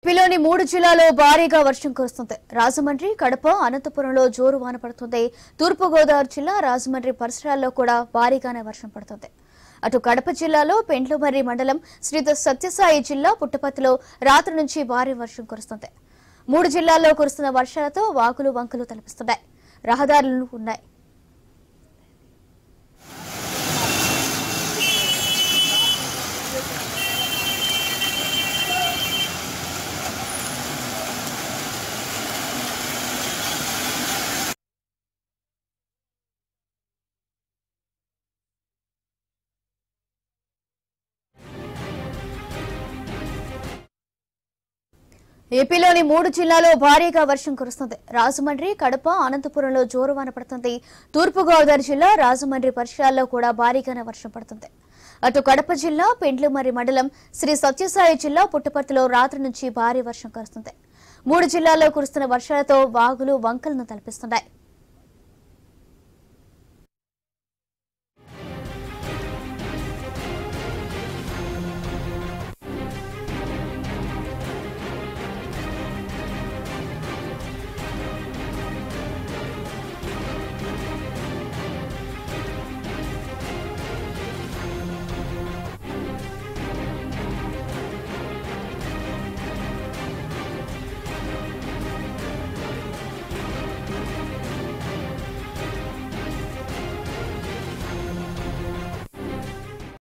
ఏపీలోని 3 జిల్లాల్లో భారీగా వర్షం కురుస్తుంది. రాజమండ్రి, కడప, అనంతపురంలో జోరు వాన పడుతుంది. తూర్పు గోదావరి జిల్లా రాజమండ్రి పరిసరాల్లో కూడా భారీగానే వర్షం పడుతుంది. అటు కడప జిల్లాలో పెండ్లమర్రి మండలం శ్రీ సత్యసాయి జిల్లా పుట్టపర్తిలో రాత్రి నుంచి భారీ వర్షం కురుస్తుంది. 3 జిల్లాల్లో కురుస్తున్న వర్షాలతో వాగులు వంకలు తలపిస్తున్నాయి. రహదారులు ఉన్నాయి. ఏపీలోని 3 జిల్లాల్లో భారీగా వర్షం కురుస్తుంది. రాజమండ్రి, కడప, అనంతపురంలో జోరు వాన పడుతుంది. తూర్పు గోదావరి జిల్లా రాజమండ్రి పరిసరాల్లో కూడా భారీగానే వర్షం పడుతుంది. అటు కడప జిల్లా పెండ్లమర్రి మండలం శ్రీ సత్యసాయి జిల్లా పుట్టపర్తిలో రాత్రి నుంచి భారీ వర్షం కురుస్తుంది. 3 జిల్లాల్లో కురుస్తున్న వర్షాలతో వాగులు వంకలను తలపిస్తున్నాయి.